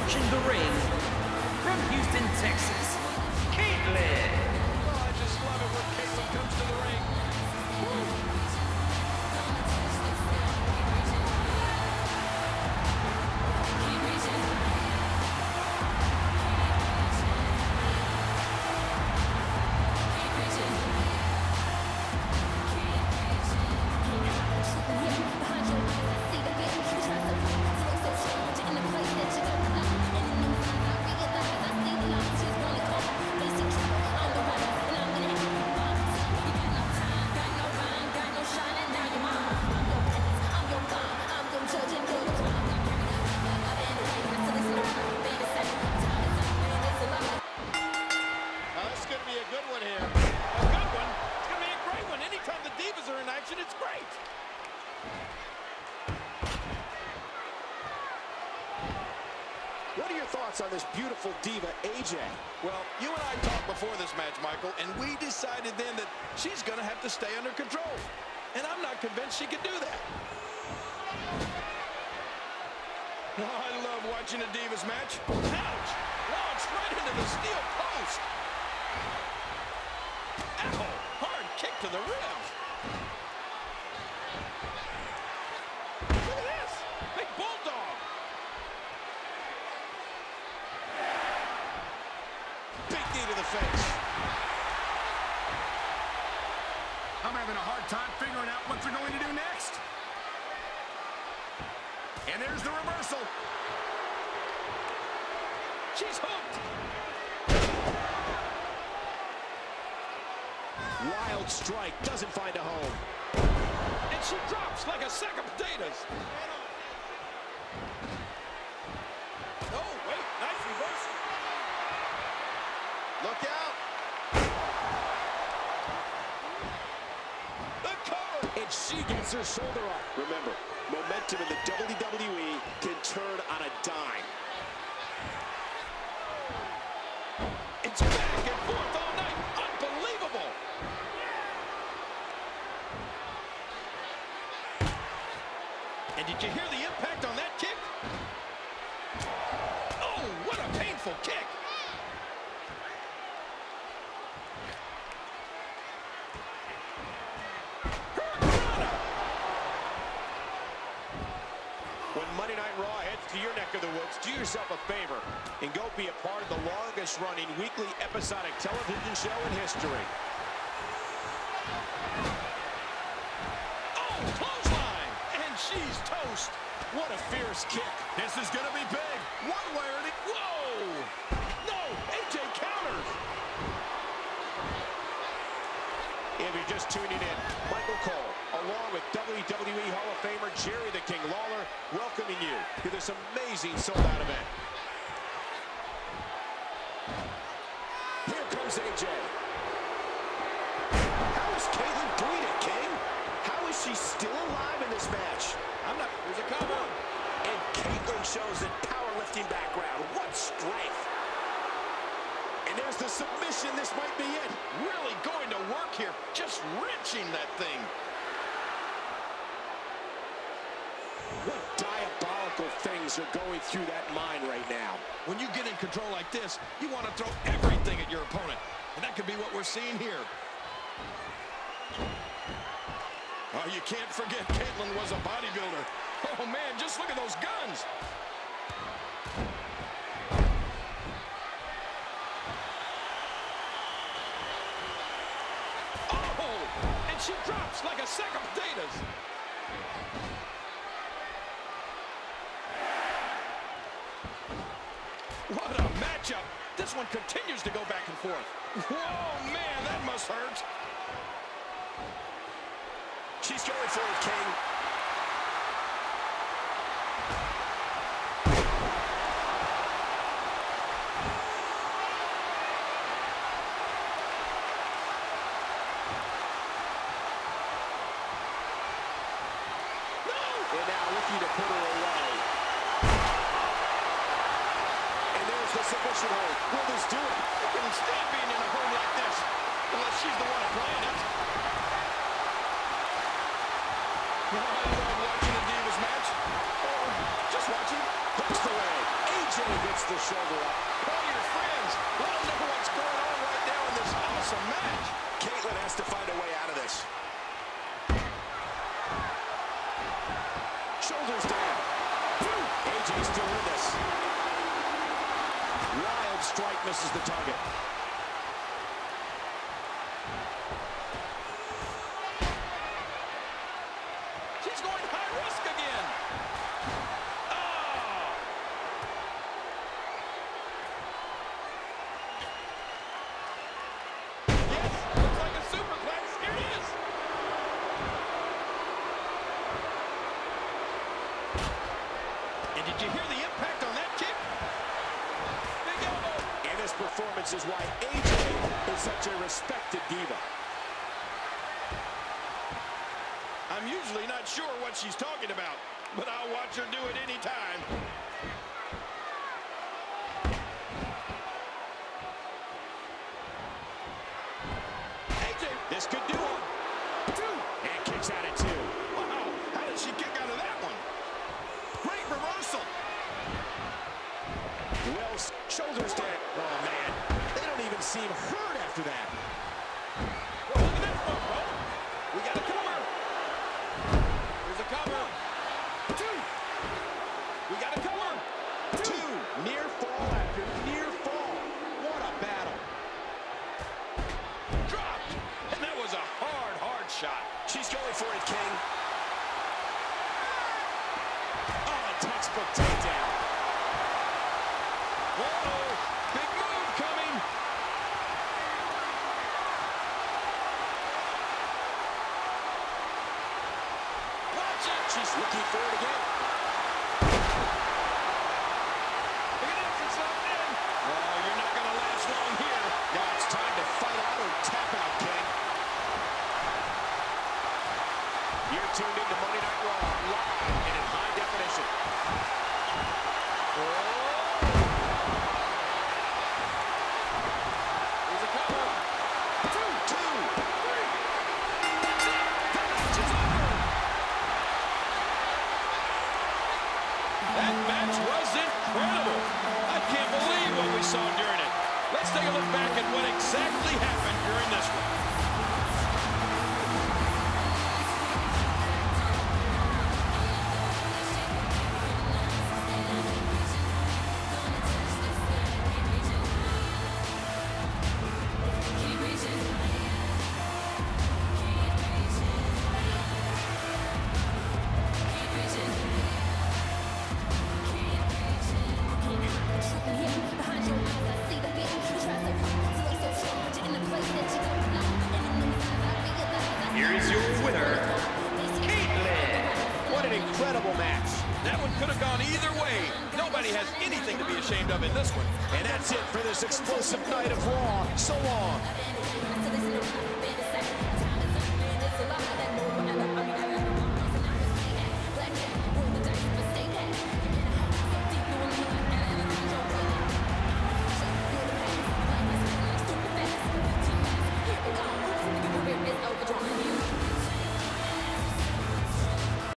approaching the ring, from Houston, Texas, Kaitlyin. Oh, I just love it when Kaitlyn comes to the ring. Woo. It's great. What are your thoughts on this beautiful diva, AJ? Well, you and I talked before this match, Michael, and we decided then that she's going to have to stay under control. And I'm not convinced she can do that. Oh, I love watching a Divas match. Ouch! Launched right into the steel post. Ow! Hard kick to the ribs. Face. I'm having a hard time figuring out what they're going to do next. And there's the reversal. She's hooked. Wild strike, doesn't find a home. And she drops like a sack of potatoes. Oh, wait, nice reversal. Look out! The cover! And she gets her shoulder up. Remember, momentum in the WWE can turn on a dime. It's back and forth all night. Unbelievable! And did you hear the impact on that kick? Oh, what a painful kick! Monday Night Raw heads to your neck of the woods. Do yourself a favor and go be a part of the longest-running weekly episodic television show in history. Oh, clothesline! And she's toast. What a fierce kick. This is going to be big. One way or the... Whoa! No! AJ counters! If you're just tuning in, Michael Cole, along with WWE Hall of Famer Jerry the King Lawler, welcoming you to this amazing sold-out event. Here comes AJ. How is Kaitlyn doing it, King? How is she still alive in this match? There's a cover. And Kaitlyn shows that powerlifting background. What strength. And there's the submission. This might be it. Really going to work here. Just wrenching that thing. What diabolical things are going through that mind right now? When you get in control like this, you want to throw everything at your opponent. And that could be what we're seeing here. Oh, you can't forget Kaitlyn was a bodybuilder. Oh, man, just look at those guns. Oh, and she drops like a sack of potatoes. What a matchup. This one continues to go back and forth. Whoa, man, that must hurt. She's going for it, King. And now looking to put her away. And there's the submission hold. Will this do it? I couldn't stand being in a home like this, unless she's the one playing it. I love watching a Divas match. Just watching. Hooks the leg. AJ easily gets the shoulder up. Call your friends. Let them know what's going on right now in this awesome match. Kaitlyin has to find a way out of this. Shoulders down. AJ still in this. Wild strike misses the target. She's going high risk again. Oh! Yes, looks like a superplex. Here it is. And did you hear the impact on that kick? Big elbow. And this performance is why AJ is such a respected diva. I'm usually not sure what she's talking about, but I'll watch her do it anytime. AJ, This could do it. And kicks out at 2. wow, how did she kick out of that one? Great reversal. Wells, shoulders down. Oh, man. They don't even seem hurt after that. Whoa, look at that front row. We got a cover. Here's a cover. 2. We got a cover. 2. Near fall after near fall. What a battle. Dropped. And that was a hard shot. She's going for it, King. Oh, a textbook takedown. Whoa, big move coming. Watch it. She's looking for it again. Look at this, it's locked in. Oh, you're not going to last long here. Now it's time to fight out or tap out, King. You're tuned into Monday Night Raw, live and in high definition. Here's a cover. 2. 3. That's it. The match is over. That match was incredible. I can't believe what we saw during it. Let's take a look back at what exactly happened during this one. Here is your winner, Kaitlyin. What an incredible match. That one could have gone either way. Nobody has anything to be ashamed of in this one. And that's it for this explosive night of Raw. So long.